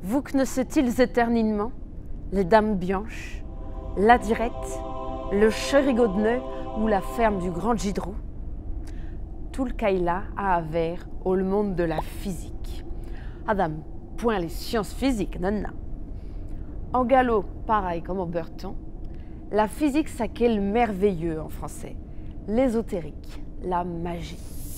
Vous connaissez-ils éternellement les Dames Bianches, la Dirette, le Chérigot de Neu ou la ferme du Grand Gidrou? Tout le caïla a avert au monde de la physique. Adam, point les sciences physiques, non, non. En galop, pareil comme en beurton, la physique ça qu'est le merveilleux en français, l'ésotérique, la magie.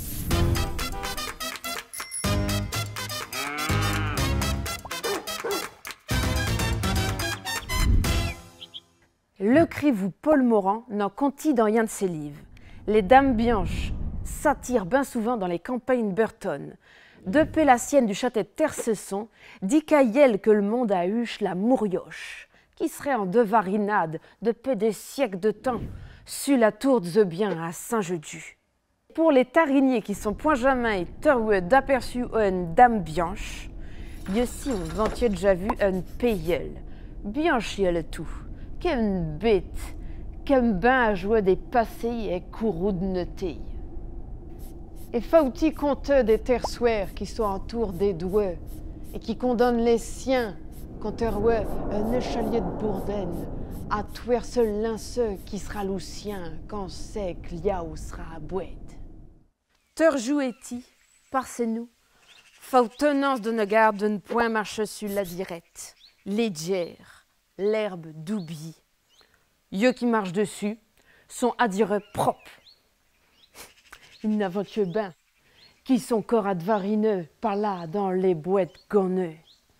Le crivou Paul Morand n'en contit dans rien de ses livres. Les Dames Bianches s'attirent bien souvent dans les campagnes Burton. Depuis la sienne du château de Tercesson, dit qu'aïel que le monde a huche la mourioche, qui serait en devarinade depuis des siècles de temps, sur la tour de Zebien à Saint-Jedu. Pour les tariniers qui sont point jamais et teroueux d'aperçu une Dame Bianche, ici on ventait déjà vu une payeule, bianche le tout. Qu'une bête, qu'un bain à jouer des passés et courroux de noter. Et faut-il compter des terçoirs qui sont autour des doigts et qui condamnent les siens quand un échalier de Bourdaine à tuer ce linceux qui sera l'ousien quand c'est que liaou sera à boîte. Terjoueti, parce nous, faut tenance de ne garde de ne point marcher sur la dirette, légère, l'herbe d'oubli. Yeux qui marchent dessus sont à dire propres. Ils n'avent que ben, qui sont corps advarineux par là dans les boîtes gonneux.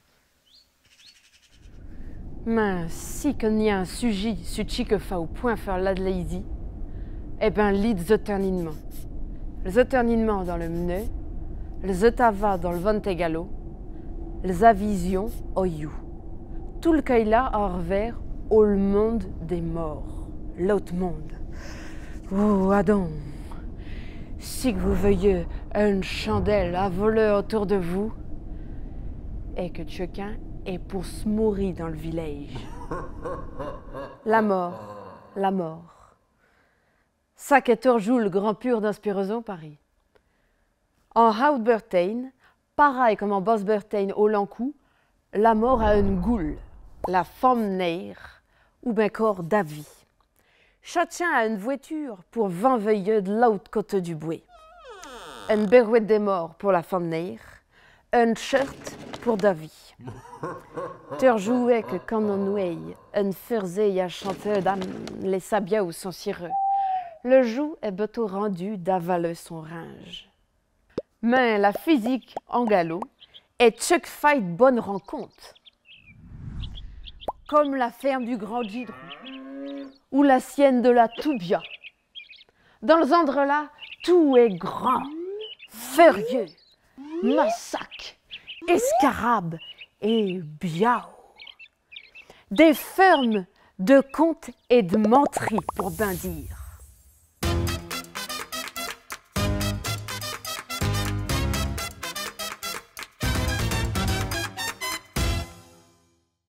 Mais si qu'il y a un sujet sur qui fa au point faire la lazy, eh ben lides éternellement. Les éternellement dans le mneu, les etava dans le ventegalo, les avisions au you. Tout le caïla a revers au monde des morts, l'autre monde. Oh, Adam, si que vous veuillez une chandelle à voler autour de vous, et que chacun est pour se mourir dans le village. La mort, la mort. Ça qu'est toujours le grand pur d'inspiration Paris. En Haut-Bertain, pareil comme en Basse-Bertain au Lancou, la mort a une goule, la femme neire ou bien corps d'avis. Chacun a une voiture pour 20 veilleux de l'autre côté du bois. Une berouette des morts pour la femme neire, une shirt pour d'avis. Ter jouait que quand on ouaille, une ferzée à chanter d'âme, les sabias ou son cireux. Le joug est bientôt rendu d'avaler son ringe. Mais la physique en galop est chaque faille de bonne rencontre. Comme la ferme du Grand Gidrou ou la sienne de la Toubia. Dans les endroits-là, tout est grand, furieux, massacre, escarabe et biao. Des fermes de contes et de menteries pour bien dire.